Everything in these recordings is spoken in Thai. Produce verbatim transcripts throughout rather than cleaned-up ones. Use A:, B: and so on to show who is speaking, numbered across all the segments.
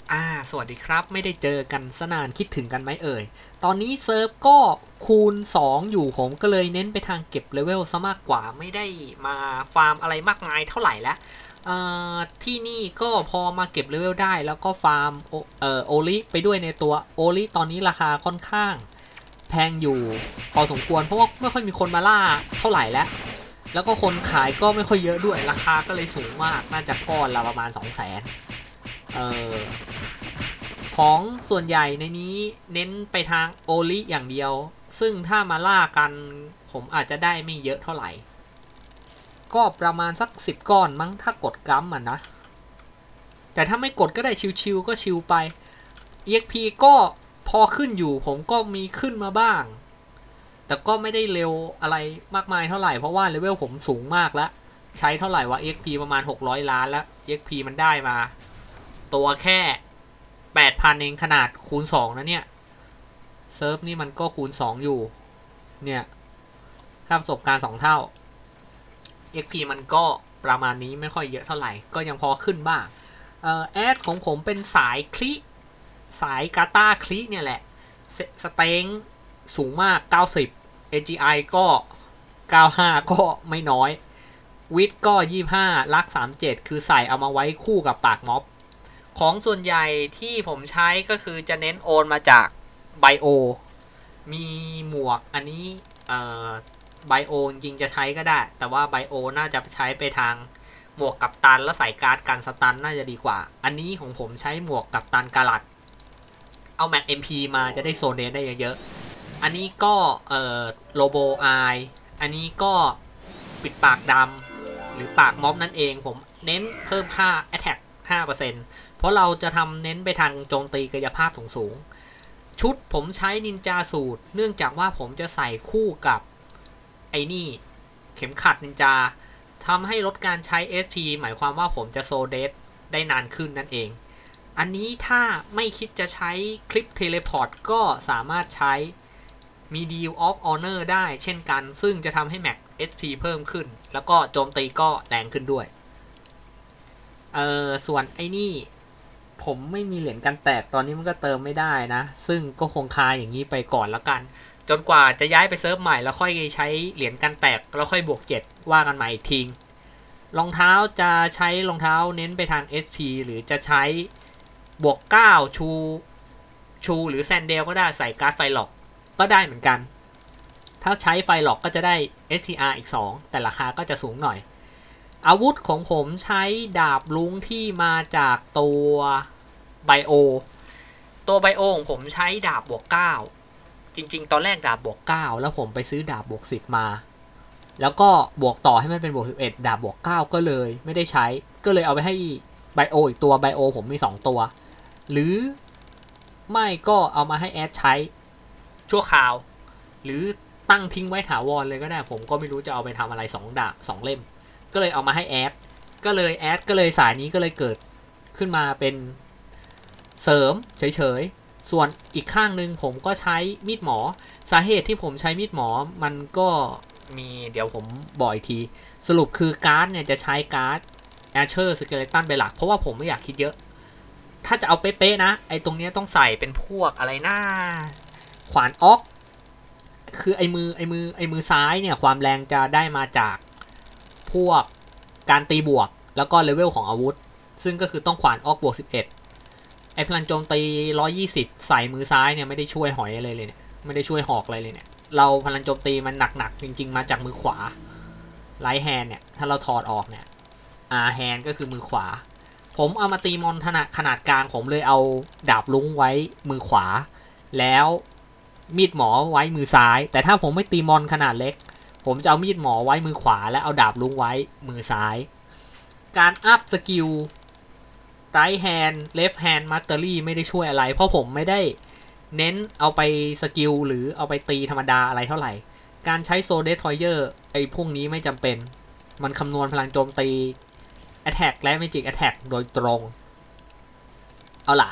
A: อ่าสวัสดีครับไม่ได้เจอกันสนานคิดถึงกันไหมเอ่ยตอนนี้เซิร์ฟก็คูณสองอยู่ผมก็เลยเน้นไปทางเก็บเลเวลซะมากกว่าไม่ได้มาฟาร์มอะไรมากมายเท่าไหร่แล้วที่นี่ก็พอมาเก็บเลเวลได้แล้วก็ฟาร์มเอ่อโอลิไปด้วยในตัวโอลิตอนนี้ราคาค่อนข้างแพงอยู่พอสมควรเพราะว่าไม่ค่อยมีคนมาล่าเท่าไหร่แล้วแล้วก็คนขายก็ไม่ค่อยเยอะด้วยราคาก็เลยสูงมากน่าจะก้อนละประมาณ สองแสน เอ่อของส่วนใหญ่ในนี้เน้นไปทางโอลิอย่างเดียวซึ่งถ้ามาล่ากันผมอาจจะได้ไม่เยอะเท่าไหร่ก็ประมาณสักสิบก้อนมั้งถ้ากดกัมมันนะแต่ถ้าไม่กดก็ได้ชิวๆก็ชิวไป อี เอ็กซ์ พี ก็พอขึ้นอยู่ผมก็มีขึ้นมาบ้างแต่ก็ไม่ได้เร็วอะไรมากมายเท่าไหร่เพราะว่าเลเวลผมสูงมากแล้วใช้เท่าไหร่วะ อี เอ็กซ์ พี ประมาณหกร้อยล้านแล้ว อี เอ็กซ์ พี มันได้มาตัวแค่ แปดพัน เองขนาดคูณสองนะเนี่ยเซิร์ฟนี่มันก็คูณสองอยู่เนี่ยค่าประสบการณ์สองเท่า เอ็กซ์ พี มันก็ประมาณนี้ไม่ค่อยเยอะเท่าไหร่ก็ยังพอขึ้นบ้างเอ่อแอดของผมเป็นสายคลิสายกาตาคลิเนี่ยแหละสเต็งสูงมากเก้าสิบ เอ จี ไอ ก็เก้าสิบห้าก็ไม่น้อยวิดก็ยี่สิบห้าลักสามสิบเจ็ดคือใส่เอามาไว้คู่กับปากม็อบของส่วนใหญ่ที่ผมใช้ก็คือจะเน้นโอนมาจากไบโอมีหมวกอันนี้เอ่อไบโอจริงจะใช้ก็ได้แต่ว่าไบโอน่าจะใช้ไปทางหมวกกับตันแล้วใส่การ์ดกันสตันน่าจะดีกว่าอันนี้ของผมใช้หมวกกับตันกาลัดเอาแม็ก เอ็ม พี มาจะได้โซเนได้เยอะๆอันนี้ก็เอ่อโลโบไออันนี้ก็ปิดปากดำหรือปากม็อบนั่นเองผมเน้นเพิ่มค่า Attack ห้าเปอร์เซ็นต์ เพราะเราจะทำเน้นไปทางโจมตีกายภาพสูงๆชุดผมใช้นินจาสูตรเนื่องจากว่าผมจะใส่คู่กับไอ้นี่เข็มขัดนินจาทำให้ลดการใช้ เอส พี หมายความว่าผมจะโซเดสได้นานขึ้นนั่นเองอันนี้ถ้าไม่คิดจะใช้คลิปเทเลพอร์ตก็สามารถใช้มี Deal of Honor ได้เช่นกันซึ่งจะทำให้แม็ก เอส พี เพิ่มขึ้นแล้วก็โจมตีก็แรงขึ้นด้วยเออส่วนไอ้นี่ผมไม่มีเหรียญกันแตกตอนนี้มันก็เติมไม่ได้นะซึ่งก็คงคาอย่างนี้ไปก่อนแล้วกันจนกว่าจะย้ายไปเซิร์ฟใหม่แล้วค่อยใช้เหรียญกันแตกแล้วค่อยบวกเจ็ดว่ากันใหม่อีกทีรองเท้าจะใช้รองเท้าเน้นไปทาง เอส พี หรือจะใช้บวกเก้าชูชูหรือแซนเดลก็ได้ใส่การ์ดไฟล็อกก็ได้เหมือนกันถ้าใช้ไฟล็อกก็จะได้ เอส ที อาร์ อีกสองแต่ราคาก็จะสูงหน่อยอาวุธของผมใช้ดาบลุงที่มาจากตัวไบโอตัวไบโอของผมใช้ดาบบวกเก้าจริงๆตอนแรกดาบบวกเก้าแล้วผมไปซื้อดาบบวกสิบมาแล้วก็บวกต่อให้มันเป็นบวกสิบเอ็ดดาบบวกเก้าก็เลยไม่ได้ใช้ก็เลยเอาไปให้ไบโออีกตัวไบโอผมมีสองตัวหรือไม่ก็เอามาให้แอดใช้ชั่วคราวหรือตั้งทิ้งไว้ถาวรเลยก็ได้ผมก็ไม่รู้จะเอาไปทำอะไรสองดาบสองเล่มก็เลยเอามาให้แอดก็เลยแอดก็เลยสายนี้ก็เลยเกิดขึ้นมาเป็นเสริมเฉยๆส่วนอีกข้างหนึ่งผมก็ใช้มีดหมอสาเหตุที่ผมใช้มีดหมอมันก็มีเดี๋ยวผมบอกอีกทีสรุปคือการ์ดเนี่ยจะใช้การ์ดแอชเชอร์สเกเลตันเป็นหลักเพราะว่าผมไม่อยากคิดเยอะถ้าจะเอาเป๊ะๆนะไอ้ตรงนี้ต้องใส่เป็นพวกอะไรหน้าขวานออกคือไอ้มือไอ้มือไอ้มือซ้ายเนี่ยความแรงจะได้มาจากพวกการตีบวกแล้วก็เลเวลของอาวุธซึ่งก็คือต้องขวานออกบวกสิบเอ็ดไอพลังโจมตีหนึ่งร้อยยี่สิบใส่มือซ้ายเนี่ยไม่ได้ช่วยหอยอะไรเลยเนี่ยไม่ได้ช่วยหอกอะไรเลยเนี่ยเราพลังโจมตีมันหนักๆจริงๆมาจากมือขวาไลท์แฮนด์เนี่ยถ้าเราถอดออกเนี่ยอาร์แฮนด์ก็คือมือขวาผมเอามาตีมอนขนาดขนาดกลางผมเลยเอาดาบลุงไว้มือขวาแล้วมีดหมอไว้มือซ้ายแต่ถ้าผมไม่ตีมอนขนาดเล็กผมจะเอามีดหมอไว้มือขวาและเอาดาบลุงไว้มือซ้ายการอัพสกิลไรท์แฮนด์เลฟต์แฮนด์มัตเตอรี่ไม่ได้ช่วยอะไรเพราะผมไม่ได้เน้นเอาไปสกิลหรือเอาไปตีธรรมดาอะไรเท่าไหร่การใช้โซเดสทอยเยอร์ไอ้พวกนี้ไม่จำเป็นมันคำนวณพลังโจมตี Attack และ Magic Attack โดยตรงเอาล่ะ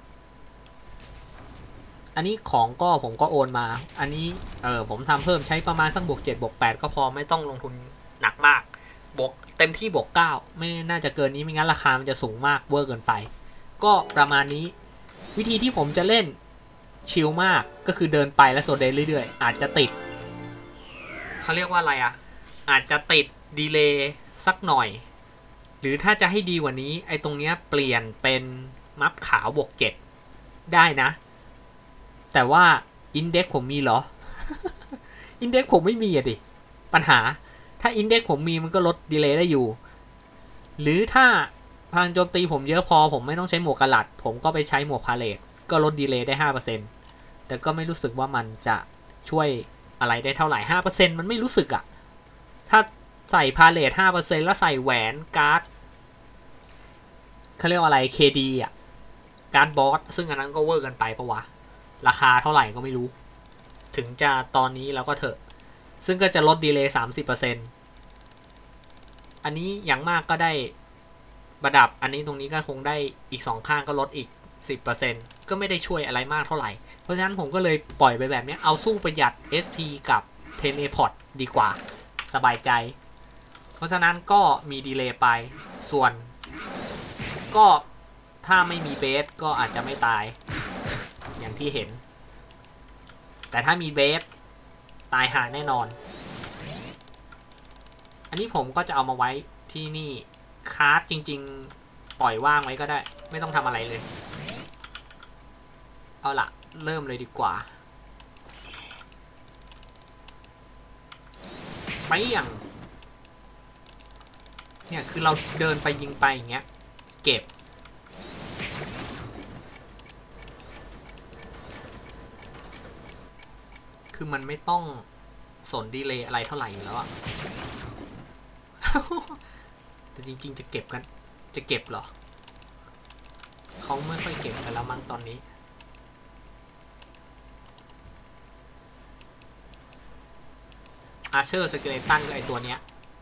A: อันนี้ของก็ผมก็โอนมาอันนี้เออผมทำเพิ่มใช้ประมาณสักบวกเจ็ดบวกแปดก็พอไม่ต้องลงทุนหนักมากบวกเต็มที่บวกเก้าไม่น่าจะเกินนี้ไม่งั้นราคามันจะสูงมากเวอร์เกินไปก็ประมาณนี้วิธีที่ผมจะเล่นชิลมากก็คือเดินไปแล้วโซเดนเรื่อยๆอาจจะติดเขาเรียกว่าอะไรอ่ะอาจจะติดดีเลย์สักหน่อยหรือถ้าจะให้ดีกว่านี้ไอ้ตรงเนี้ยเปลี่ยนเป็นมัฟขาวบวกเจ็ดได้นะแต่ว่าอินเด็กซ์ผมมีเหรอ อินเด็กซ์ผมไม่มีอะดิปัญหาถ้าอินเด็กซ์ผมมีมันก็ลดดีเลย์ได้อยู่หรือถ้าพลังโจมตีผมเยอะพอผมไม่ต้องใช้หมวกกระหลัดผมก็ไปใช้หมวกพาเลทก็ลดดีเลย์ได้ ห้าเปอร์เซ็นต์ แต่ก็ไม่รู้สึกว่ามันจะช่วยอะไรได้เท่าไหร่ ห้าเปอร์เซ็นต์ มันไม่รู้สึกอะถ้าใส่พาเลท ห้าเปอร์เซ็นต์ แล้วใส่แหวนการ์ดเขาเรียกว่าอะไร เค ดี อ่ะการ์ดบอสซึ่งอันนั้นก็เวอร์กันไปปะวะราคาเท่าไหร่ก็ไม่รู้ถึงจะตอนนี้แล้วก็เถอะซึ่งก็จะลดดีเลย์ สามสิบเปอร์เซ็นต์ อันนี้อย่างมากก็ได้ประดับอันนี้ตรงนี้ก็คงได้อีกสองข้างก็ลดอีก สิบเปอร์เซ็นต์ ก็ไม่ได้ช่วยอะไรมากเท่าไหร่เพราะฉะนั้นผมก็เลยปล่อยไปแบบนี้เอาสู้ประหยัด เอส พี กับเทเลพอร์ตดีกว่าสบายใจเพราะฉะนั้นก็มีดีเลย์ไปส่วนก็ถ้าไม่มีเบสก็อาจจะไม่ตายอย่างที่เห็นแต่ถ้ามีเบสตายห่าแน่นอนอันนี้ผมก็จะเอามาไว้ที่นี่คาร์ดจริงๆปล่อยว่างไว้ก็ได้ไม่ต้องทำอะไรเลยเอาล่ะเริ่มเลยดีกว่าไปอย่างเนี่ยคือเราเดินไปยิงไปอย่างเงี้ยเก็บคือมันไม่ต้องสนดีเลย์อะไรเท่าไหร่อยู่แล้วอะ แต่จริงๆจะเก็บกันจะเก็บเหรอเขาไม่ค่อยเก็บกันแล้วมั้งตอนนี้อาร์เชอร์สเกเลตันก็ไอตัวเนี้ย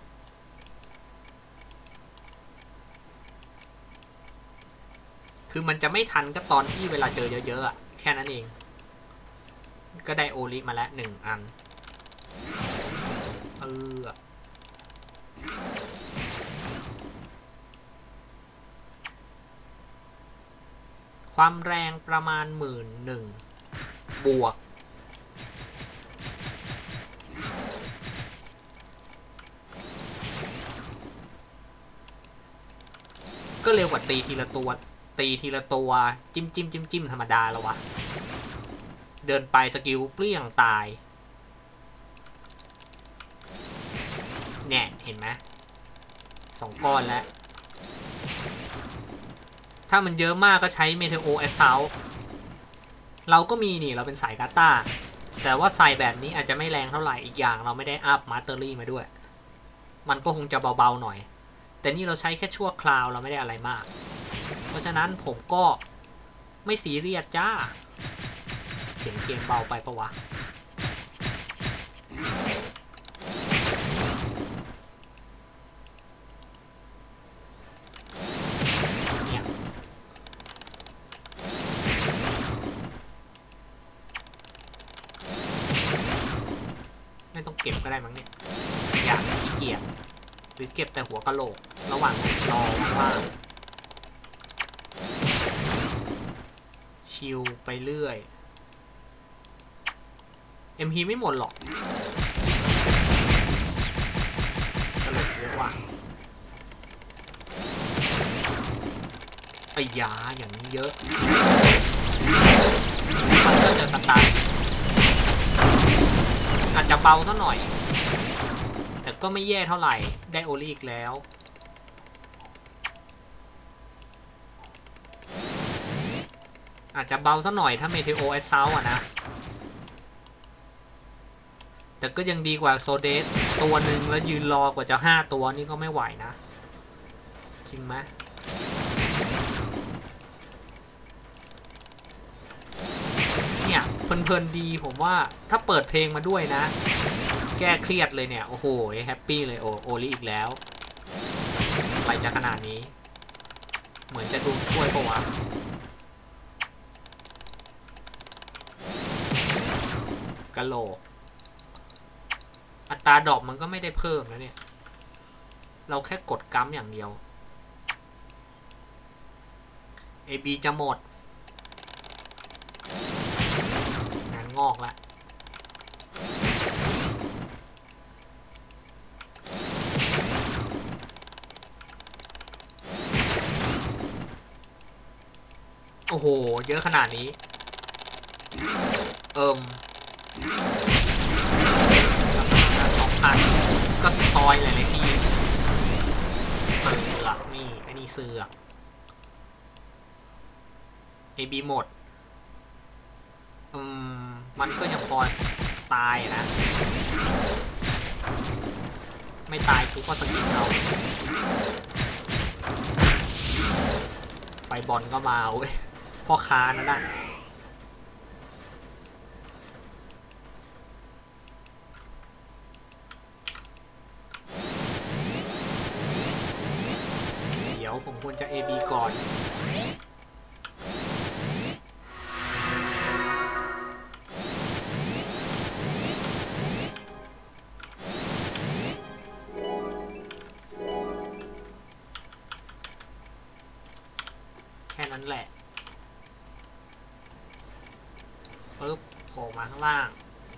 A: คือมันจะไม่ทันก็ตอนที่เวลาเจอเยอะๆอะแค่นั้นเองก็ได้โอลิมาแล้วหนึ่งอันเออความแรงประมาณหมื่นหนึ่งบวกก็เร็วกว่าตีทีละตัวตีทีละตัวจิ้มจิ้มจิ้มจิ้มธรรมดาแล้ววะเดินไปสกิลเปลี่ยงตายเนี่ยเห็นไหมสองก้อนแล้วถ้ามันเยอะมากก็ใช้เมเทโอแอสเซาเราก็มีนี่เราเป็นสายกาตาแต่ว่าใส่แบบนี้อาจจะไม่แรงเท่าไหร่อีกอย่างเราไม่ได้อัพมาสเตอรี่มาด้วยมันก็คงจะเบาๆหน่อยแต่นี่เราใช้แค่ชั่วคราวเราไม่ได้อะไรมากเพราะฉะนั้นผมก็ไม่ซีเรียสจ้าเสียงเกมเบาไปปะวะเนี่ยไม่ต้องเก็บก็ได้มั้งเนี่ยอยากขี้เกียจหรือเก็บแต่หัวกะโหลกระหว่างรอว่างชิลไปเรื่อย เอ็ม พี ไม่หมดหรอกกระโหลกเยอะว่ะไอ้ยาอย่างนี้เยอะมันก็จะสตาร์ทอาจจะเบาซะหน่อยแต่ก็ไม่แย่เท่าไหร่ได้โอลีอีกแล้วอาจจะเบาซะหน่อยถ้าเมเทโอแอสเซาอะนะแต่ก็ยังดีกว่าโซเดสตัวหนึ่งแล้วยืนรอกว่าจะห้าตัวนี่ก็ไม่ไหวนะจริงไหมเนี่ยเพลินๆดีผมว่าถ้าเปิดเพลงมาด้วยนะแก้เครียดเลยเนี่ยโอ้โหแฮปปี้เลยโอโอลีอีกแล้วอะไรจะขนาดนี้เหมือนจะดูช่วยปะวะกะโหลกอัตราดอกมันก็ไม่ได้เพิ่มนะเนี่ยเราแค่กดกัมอย่างเดียวเอ บี จะหมดงานงอกละโอ้โหเยอะขนาดนี้เอิมสองพันก็ซอยหลายๆที่เสือกนี่อันนี้เสือก เอ บี หมดอืมมันก็ยังพอตายนะไม่ตายกูก็สกิลเอาไฟบอลก็มาเว้ยพ่อค้านั่นแหละเดี๋ยวผมควรจะ เอ บี ก่อนแค่นั้นแหละปึ๊บโผล่มาข้างล่าง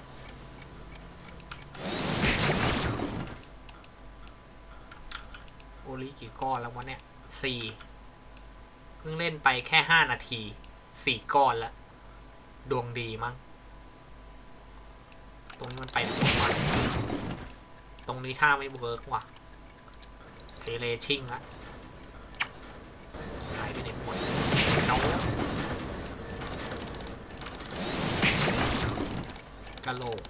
A: โอลิกี่ก้อนแล้ววะเนี่ยสี่เพิ่งเล่นไปแค่ห้านาทีสี่ก้อนแล้วดวงดีมั้งตรงนี้มันไปไหนวะตรงนี้ท่าไม่เวิร์กว่ะเทเลชิ่งละหายไปไหนหมดเจ้ากะโหลก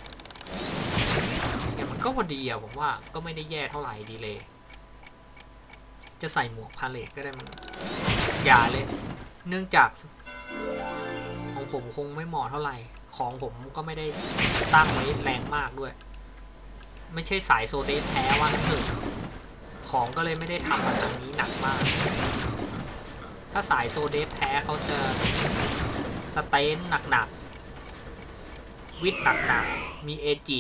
A: เนี่ยมันก็พอดีอะผมว่าก็ไม่ได้แย่เท่าไหร่ดีเลยจะใส่หมวกพาเลทก็ได้มันอย่าเลยเนื่องจากของผมคงไม่เหมาะเท่าไหร่ของผมก็ไม่ได้ตั้งไว้แรงมากด้วยไม่ใช่สายโซเดสแท้ว่างั้นเถอะของก็เลยไม่ได้ทำมาทางนี้หนักมากถ้าสายโซเดสแท้เขาจะสเตนหนักๆวิดหนักๆมีเอจิ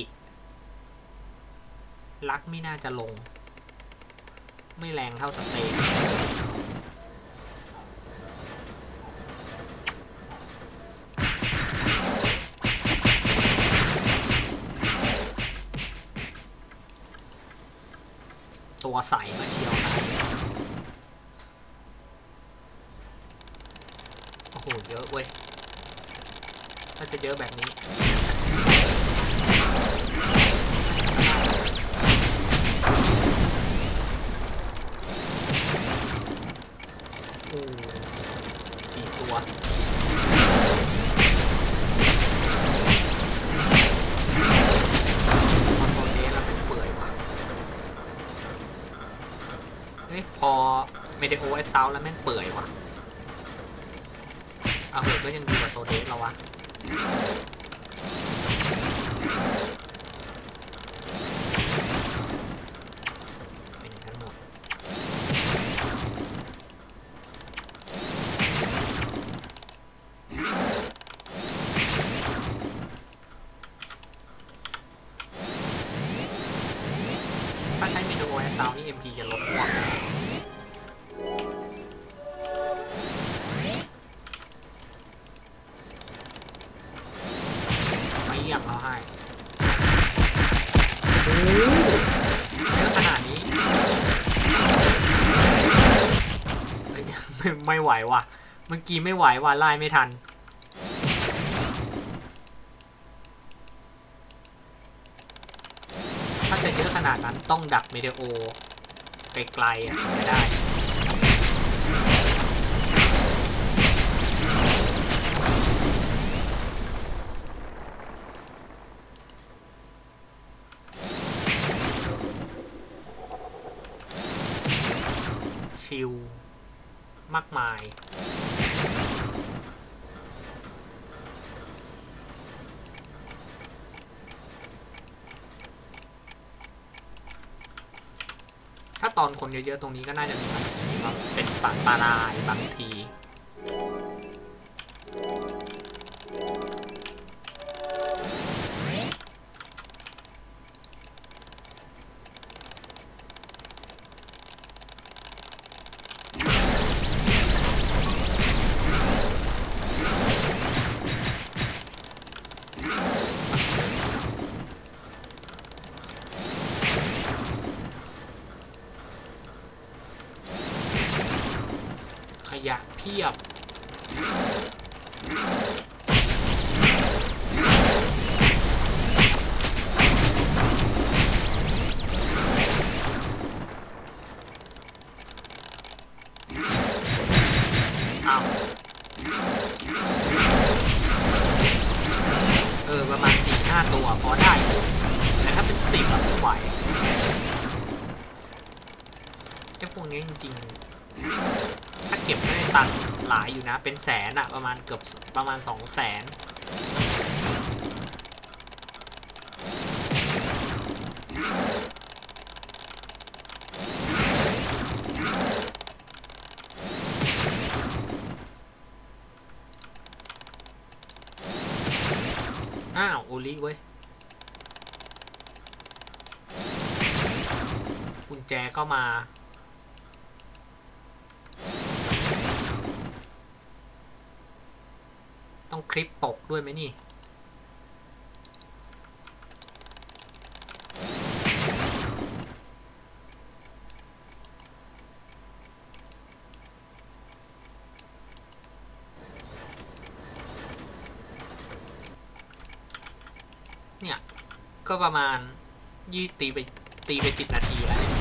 A: ลักไม่น่าจะลงไม่แรงเท่าสเตนตัวใสมาเชียวนะโอ้โหเยอะเว้ยถ้าจะเยอะแบบนี้โอ้สี่ตัวมาโซเดสแล้วมันเปื่อยว่ะเฮ้ยพอเมเดโอไอซาวแล้วแม่งเปื่อยว่ะเอาเหอะก็ยังดีกว่าโซเดสเราวะเป็นอย่างนั้นหมดถ้าใช้เมเดโอไอซาวนี่ เอ็ม พี จะลดกว่าอย่างเราให้โอ้เยอะขนาดนี้ไม่ไม่ไหวว่ะเมื่อกี้ไม่ไหวว่ะไล่ไม่ทันถ้าจะเยอะขนาดนั้นต้องดักเมเดโอไกลๆอ่ะไม่ได้ชิลมากมายถ้าตอนคนเยอะๆตรงนี้ก็น่าจะมีบางทีว่าเป็นปะปลาลายบางทียะเพียบอ้าวเออประมาณ สี่ห้า ตัวพอได้แต่ถ้าเป็นสิบอะไม่ไหวไอ้พวกนี้จริงๆถ้าเก็บได้ตังค์หลายอยู่นะเป็นแสนอะประมาณเกือบประมาณ สองแสนอ้าวโอลิเว้ยกุญแจเข้ามาต้องคลิปตกด้วยไหมนี่เนี่ยก็ประมาณยี่ตีไปตีไปสิบนาทีแล้วเนี่ย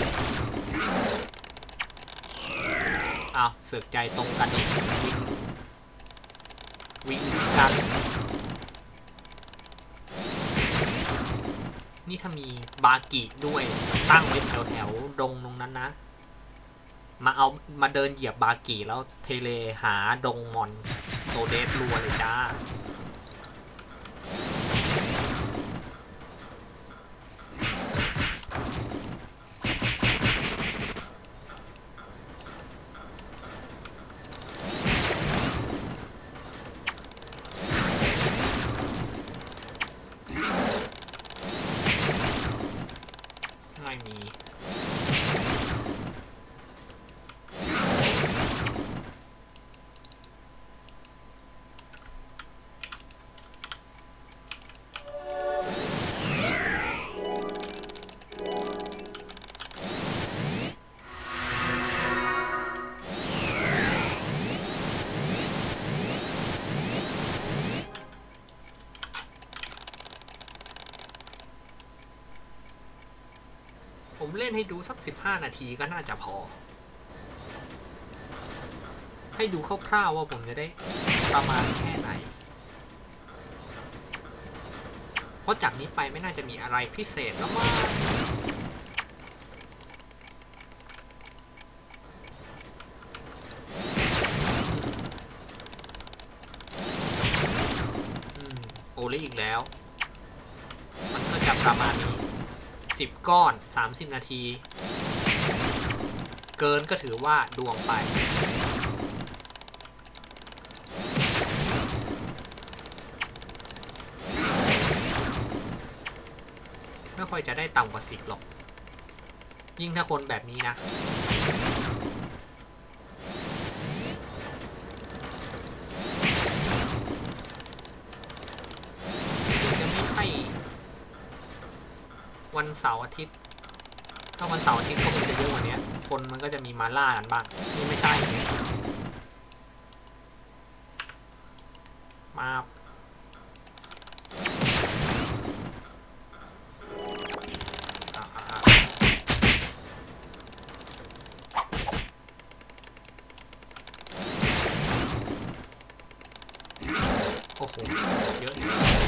A: อ้าวเสือกใจตรงกันอีกวิ่งวิ่งกันนี่ถ้ามีบากิด้วยตั้งไว้แถวแถวดงตรงนั้นนะมาเอามาเดินเหยียบบากิแล้วเทเลหาดงมอนโซเดสรัวเลยจ้าไม่มีผมเล่นให้ดูสักสิบห้านาทีก็น่าจะพอให้ดูคร่าวๆว่าผมจะได้ประมาณแค่ไหนเพราะจากนี้ไปไม่น่าจะมีอะไรพิเศษแล้วมั้งโอเล่อีกแล้วมันก็จะประมาณนี้สิบก้อนสามสิบนาทีเกินก็ถือว่าดวงไปไม่ค่อยจะได้ต่ำกว่าสิบหรอกยิ่งถ้าคนแบบนี้นะจะไม่ใช่วันเสาร์อาทิตย์ถ้าวันเสาร์อาทิตย์ก็คงจะเยอะกว่านี้คนมันก็จะมีมาล่ากันบ้างนี่ไม่ใช่มาโอ้โหเยอะ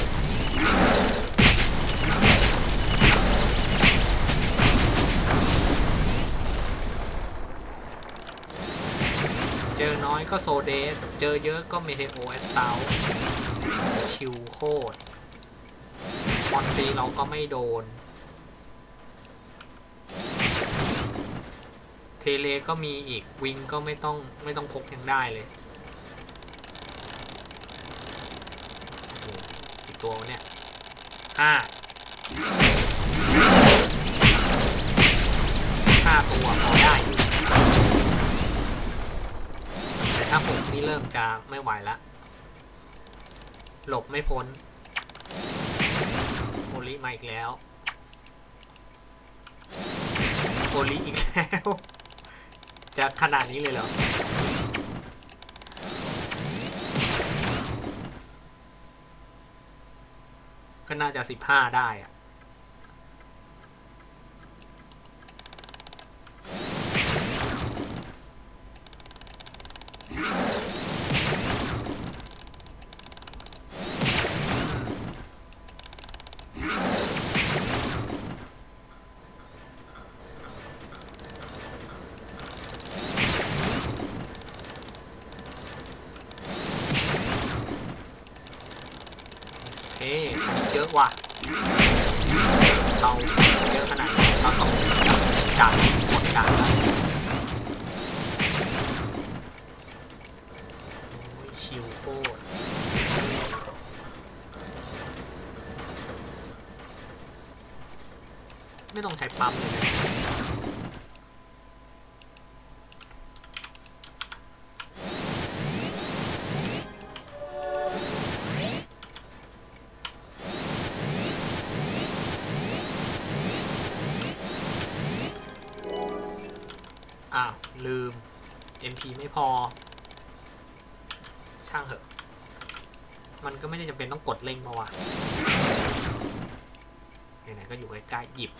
A: เจอน้อยก็โซเดสเจอเยอะก็เมเทโอแอสซาวชิลโคตรมอนตีเราก็ไม่โดนเทเลก็มีอีกวิงก็ไม่ต้องไม่ต้องพกยังได้เลยกี่ตัวเนี่ยห้าห้าตัวพอได้แต่ถ้าหกนี่เริ่มจะไม่ไหวละหลบไม่พ้นโอลิมาอีกแล้วโอลิอีกแล้วจะขนาดนี้เลยเหรอก็น่าจะสิบห้าได้อะเอ๊ะเยอะว่ะเราเยอะขนาดนี้เราต้องจ่ายหมดจ่ายแล้วชิลโคตรไม่ต้องใช้ปั๊มเลยอ้าวลืม เอ็ม พี ไม่พอช่างเหอะมันก็ไม่ได้จำเป็นต้องกดเร่งมาวะไหนๆก็อยู่ใกล้ๆหยิบ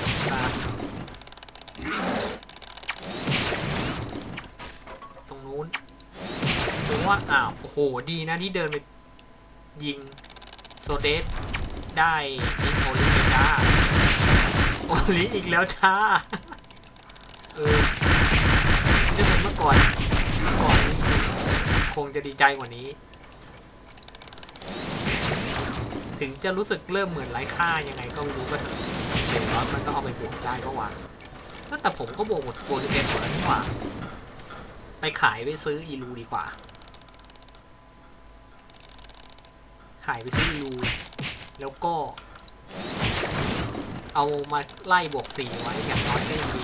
A: ตรงนู้นผมว่าอ้าวโอ้โหดีนะที่เดินไปยิงโซเดสได้ยิงโอลิเลยจ้าโอลิอีกแล้วจ้าเออจะเหมือนเมื่อก่อนเมื่อก่อนคงจะดีใจกว่านี้ถึงจะรู้สึกเริ่มเหมือนไร้ค่ายังไงก็ไม่รู้ก็เห็นว่ามันก็เอาไปบวกได้ก็ว่าแต่ผมก็บวกหมดโปรเจกต์หมดแล้วนี่หว่าไปขายไปซื้ออีลูดีกว่าขายไปซื้ออีลูแล้วก็เอามาไล่บวกสี่ไว้อย่างน้อยก็ยังดี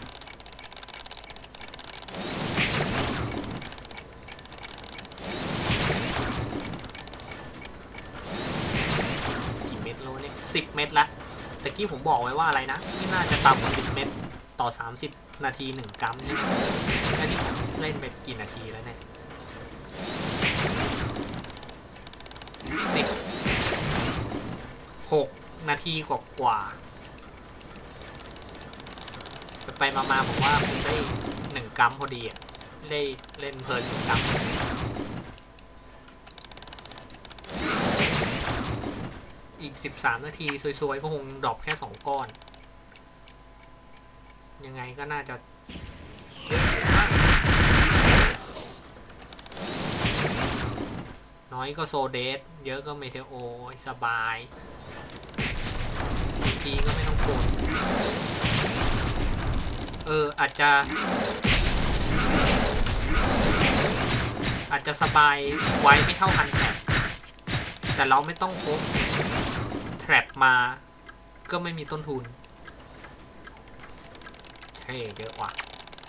A: สิบเม็ดละตะกี้ผมบอกไว้ว่าอะไรนะไม่น่าจะต่ำกว่าสิบเม็ดต่อสามสิบนาทีหนึ่งกรัมใช่ไหมแล้วนี่ผมเล่นไปกี่นาทีแล้วเนี่ยสิบหกนาทีกว่ากว่าไปๆมาๆผมว่าผมได้หนึ่งกรัมพอดีอ่ะได้เล่นเพลินหนึ่งกรัมอีกสิบสามนาทีสวยๆก็คงดรอปแค่สองก้อนยังไงก็น่าจะเยอะมากน้อยก็โซเดสเยอะก็เมเทโอสบายทีก็ไม่ต้องกดเอออาจจะอาจจะสบายไว้ไม่เท่ากันแทบแต่เราไม่ต้องพกแทร็บมาก็ไม่มีต้นทุนเฮ้ยเยอะว่ะ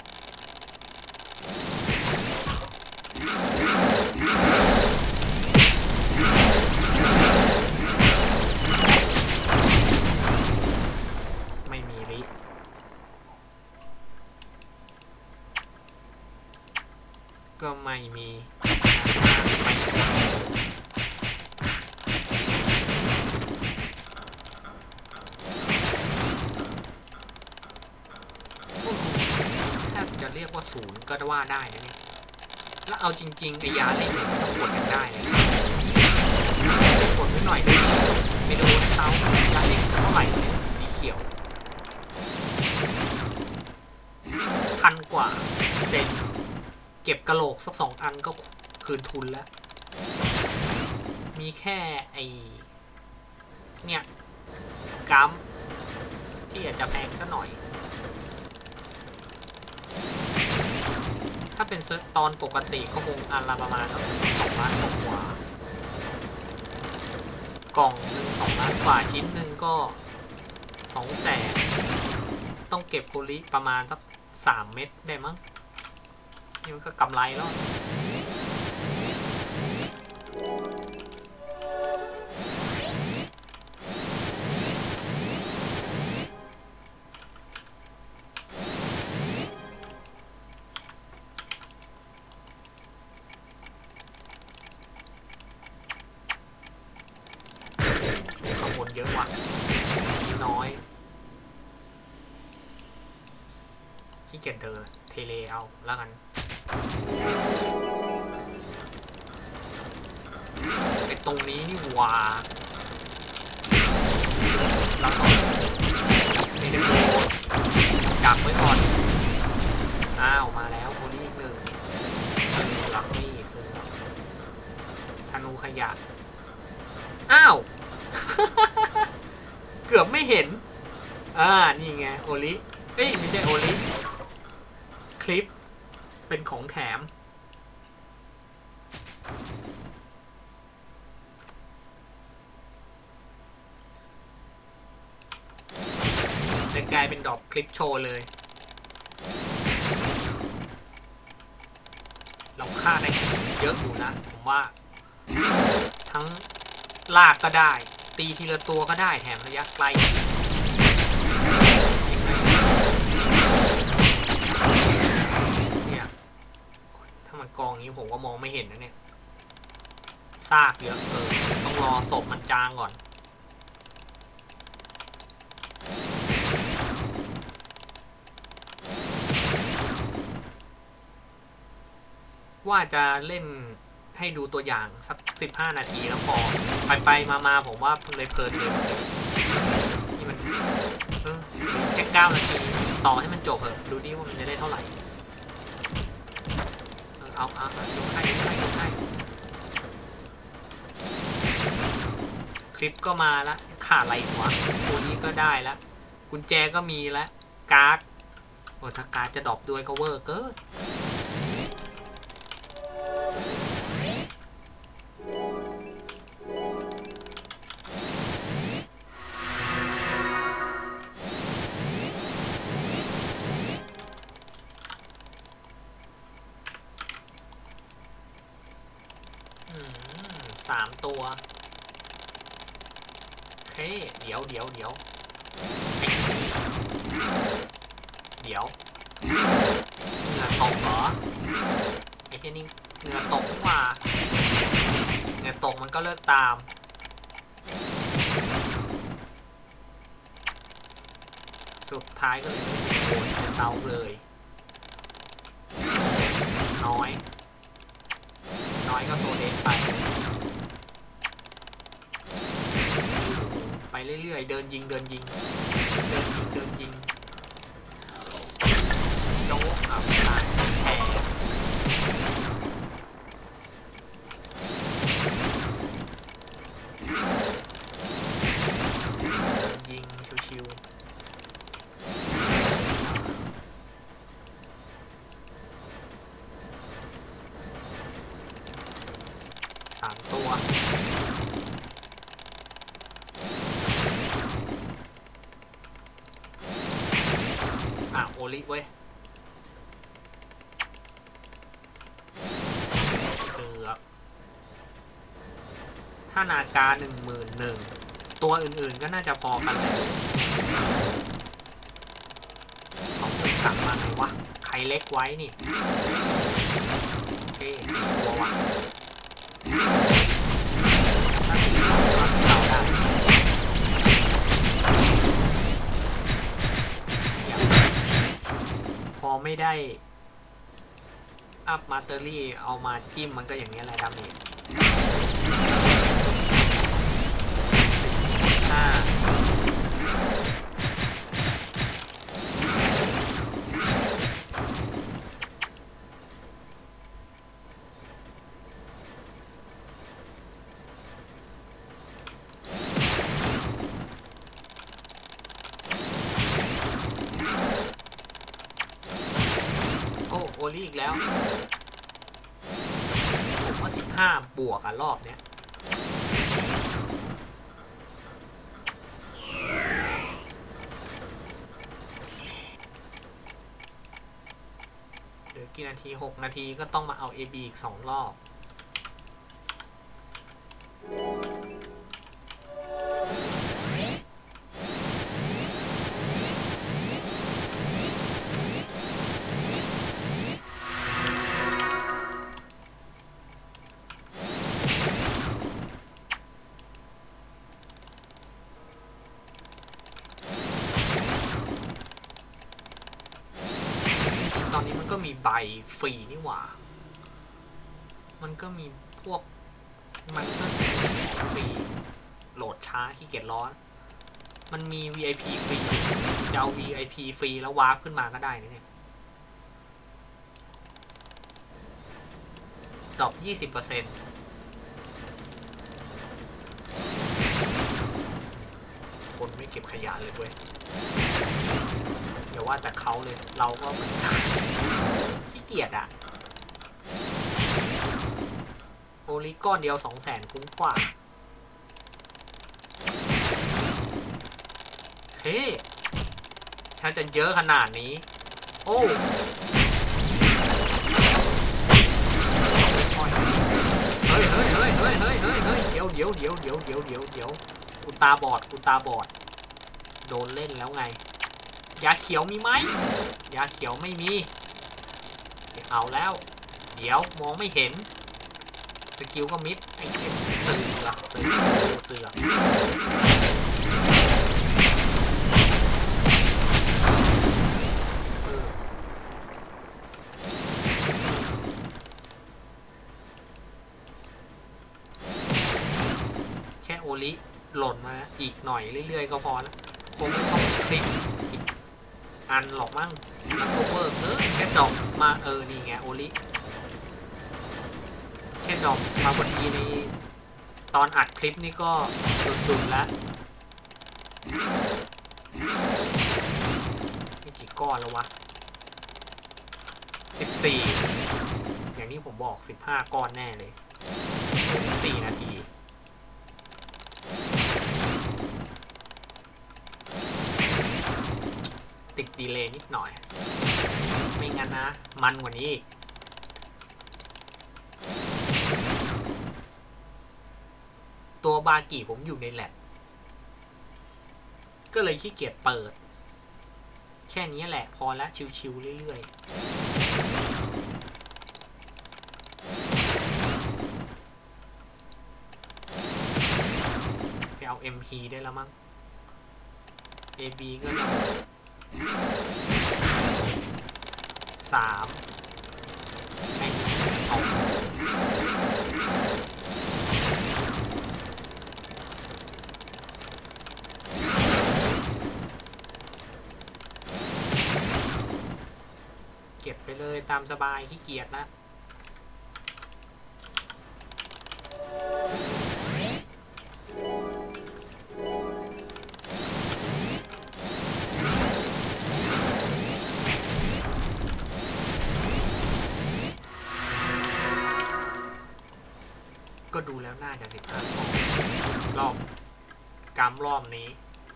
A: ไม่มีลิก็ไม่มีเรียกว่าศูนย์ก็ว่าได้นะเนี่ยแล้วเอาจริงๆไอ้ยาเล่นเนี่ยต้องกดกันได้เลยกดไว้หน่อยได้ไปดูเขายาเล่นเท่าไหร่สีเขียวพันกว่าเซนเก็บกระโหลกสักสองอันก็คืนทุนแล้วมีแค่ไอ้เนี่ยกัมที่อาจจะแพงซะหน่อยถ้าเป็นตอนปกติก็คงอันละประมาณสองล้านกว่ากล่องหนึ่งสองล้านกว่าชิ้นหนึ่งก็สองแสนต้องเก็บโพลิประมาณสักสามเม็ดได้มั้งนี่มันก็กำไรแล้วคนเยอะว่ะน้อยขี้เกียจเดินเทเลเอาแล้วกันไอ้ตรงนี้นี่ว่าเราต้องไม่ได้โดนดักไว้ก่อนอ้าวมาแล้วคนนี้อีกหนึ่งเสือลักนี่เสือธนูขยะอ้าว เกือบไม่เห็นอ่านี่ไงโอลิเอ้ยไม่ใช่โอลิคลิปเป็นของแถมเลยกลายเป็นดอกคลิปโชว์เลยเราฆ่าได้เยอะอยู่นะผมว่าทั้งลากก็ได้ตีทีละตัวก็ได้แถมระยะไกลเนี่ยถ้ามันกองอย่างนี้ผมก็มองไม่เห็นนะเนี่ยซากเยอะเออต้องรอศพมันจางก่อนว่าจะเล่นให้ดูตัวอย่างสักสิบห้านาทีแล้วพอไปไปมามาผมว่าเลยเพลินเลยนี่มันเออแค่เก้านาทีต่อให้มันจบเถอะดูดิว่ามันจะได้เท่าไหร่เอาเอาเอายกให้ยกให้ยกให้คลิปก็มาแล้วขาดอะไรวะตัวนี้ก็ได้แล้วกุญแจก็มีแล้วการ์ดโอ้ถ้าการ์ดจะดรอปด้วยก็เวอร์เกินสามตัวโอเคเดี๋ยวเดี๋ยวเดี๋ยวเดี๋ยวเหงื่อตกเหรอไอ้แค่นี้เหงื่อตกว่าเหงื่อตกมันก็เลิกตามสุดท้ายก็เลยไม่ได้โดนเตาเลยน้อยน้อยก็โซเดนไปไปเรื่อยๆเดินยิงเดินยิงเดินยิงเดินยิงโจ๊กเอาตายแผลยิงชิวๆสามตัวอ่ะโอลิเว้ยเสือกถ้านาการหนึ่งหมื่นหนึ่งตัวอื่นๆก็น่าจะพอกันเลยสองหมื่นสามมาไงวะใครเล็กไว้นี่โอเคสี่ตัวว่ะพอไม่ได้อัพมาเตอรี่เอามาจิ้มมันก็อย่างนี้แหละดาเมจห้าโอลี่อีกแล้วผมว่าสิบห้าบวกอ่ะรอบเนี้ยเหลือกี่นาทีหกนาทีก็ต้องมาเอา เอ บี อีกสองรอบฟรีนี่หว่ามันก็มีพวกมันก็ฟรีโหลดช้าขี้เกียจร้อนมันมี วี ไอ พี ฟรีจะเอา วี ไอ พี ฟรีแล้ววาร์ปขึ้นมาก็ได้นะเนี่ยดรอป ยี่สิบเปอร์เซ็นต์ คนไม่เก็บขยะเลยเว้ยอย่าว่าแต่เขาเลยเราก็เหมือนกันขี้เกียจอะโอลิก้อนเดียว สองแสน คุ้มกว่าเฮ้ถ้าจะเยอะขนาดนี้โอ้เฮ้ยเฮ้ยเฮ้ยเฮ้ยเฮ้ยเฮ้ยเฮ้ยเดี๋ยวเดี๋ยวเดี๋ยวเดี๋ยวเดี๋ยวเดี๋ยวเดี๋ยวกูตาบอดกูตาบอดโดนเล่นแล้วไงยาเขียวมีไหมยาเขียวไม่มีเอาแล้วเดี๋ยวมองไม่เห็นสกิลก็มิดไอ้เข็มเสือเสือเสือแค่โอลิหล่นมาอีกหน่อยเรื่อยๆก็พอแล้วคงไม่ต้องคลิกอีกอันหรอกมั้งมันโคเวอร์เออแค่ดอกมาเออนี่ไงโอลิแค่ดอกมาพอดีในตอนอัดคลิปนี่ก็สุดๆแล้วนี่กี่ก้อนแล้ววะสิบสี่อย่างนี้ผมบอกสิบห้าก้อนแน่เลยสี่นาทีติดดีเลย์นิดหน่อยไม่งั้นนะมันกว่านี้อีกตัวบากิผมอยู่ในแลบก็เลยขี้เกียจเปิดแค่นี้แหละพอละชิวๆเรื่อยๆไปเอา เอ็ม พี ได้แล้วมั้ง เอ บี ก็ได้สามไอ้สองเก็บไปเลยตามสบายขี้เกียจนะก็ดูแล้วน่าจะสิบห้ารอบกรรมรอบนี้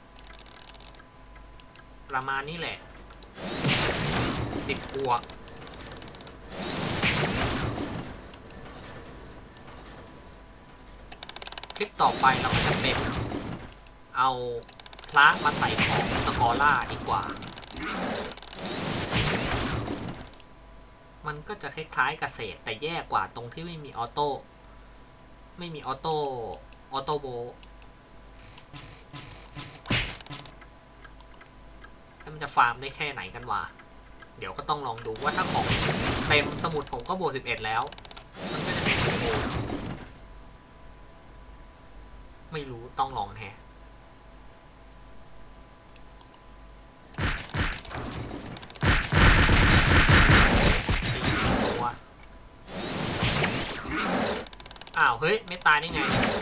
A: ประมาณนี้แหละสิบบวกคลิปต่อไปเราก็จะเป็นเอาพระมาใส่ของสกอล่าดีกว่ามันก็จะคล้ายๆกับเศษแต่แย่กว่าตรงที่ไม่มีออโต้ไม่มีออโต้ออโต้โบแล้วมันจะฟาร์มได้แค่ไหนกันวะเดี๋ยวก็ต้องลองดูว่าถ้าของเต็มสมุดผมก็บวกสิบเอ็ดแล้วมันก็จะเป็นโบไม่รู้ต้องลองแฮะอ้าวเฮ้ยไม่ตายได้ไง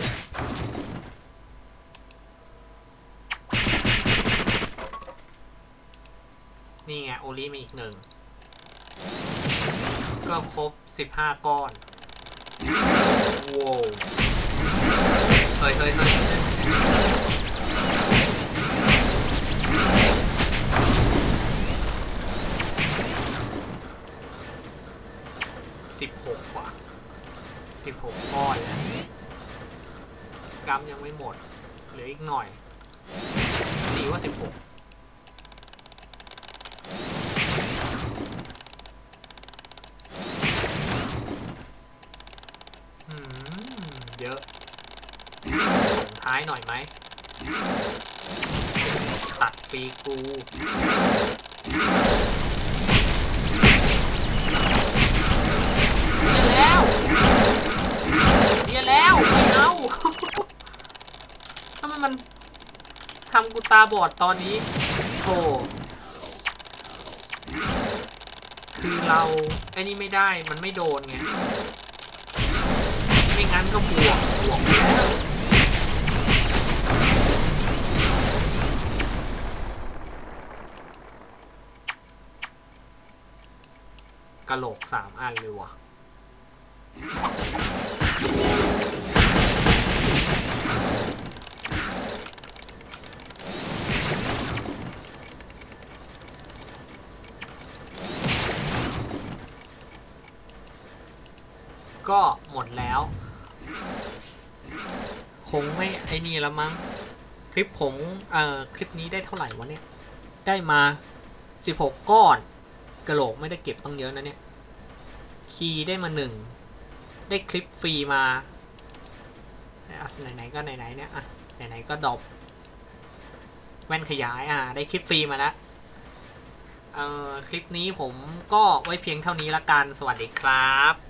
A: นี่ไงโอลิมีอีกหนึ่งก็ครบสิบห้าก้อนโว้วเฮ้ยเฮ้ยเฮ้ยสิบหกกว่าสิบหกก้อนแล้วกรัมยังไม่หมดเหลืออีกหน่อยตีว่าสิบหกอืมเยอะส่งท้ายหน่อยไหมตัดฟรีกูแล้วเรียนแล้วไม่เอาทำไมมันทำกูตาบอดตอนนี้โธ่คือเราไอ้นี่ไม่ได้มันไม่โดนไงไม่งั้นก็บวกบวกแล้วกะโหลกสามอันเลยว่ะก็หมดแล้วคงไม่ไอ้นี่แล้วมั้งคลิปผมเอ่อคลิปนี้ได้เท่าไหร่วะเนี่ยได้มาสิบหกก้อนกะโหลกไม่ได้เก็บต้องเยอะนะเนี่ยคีย์ได้มาหนึ่งได้คลิปฟรีมาไหนๆก็ไหนๆเนี่ยอ่ะไหนๆก็ดรอปแว่นขยายอ่ะได้คลิปฟรีมาแล้วเอ่อคลิปนี้ผมก็ไว้เพียงเท่านี้ละกันสวัสดีครับ